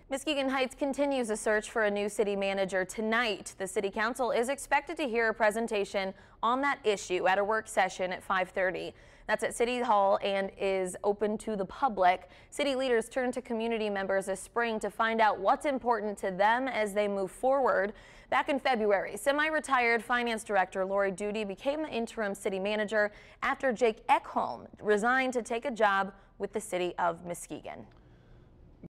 Muskegon Heights continues a search for a new city manager tonight. The city council is expected to hear a presentation on that issue at a work session at 5:30. That's at City Hall and is open to the public. City leaders turn to community members this spring to find out what's important to them as they move forward. Back in February, semi-retired finance director Lori Duty became the interim city manager after Jake Ekholm resigned to take a job with the city of Muskegon.